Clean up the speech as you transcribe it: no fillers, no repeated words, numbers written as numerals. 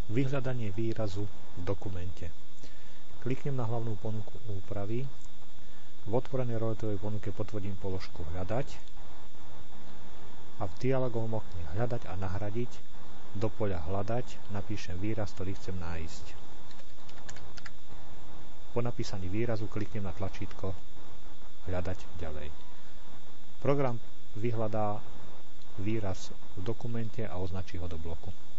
Vyhľadanie výrazu v dokumente. Kliknem na hlavnú ponuku úpravy. V otvorenej roletovej ponuke potvrdím položku hľadať a v dialogovom okne hľadať a nahradiť do poľa hľadať napíšem výraz, ktorý chcem nájsť. Po napísaní výrazu kliknem na tlačítko hľadať ďalej. Program vyhľadá výraz v dokumente a označí ho do bloku.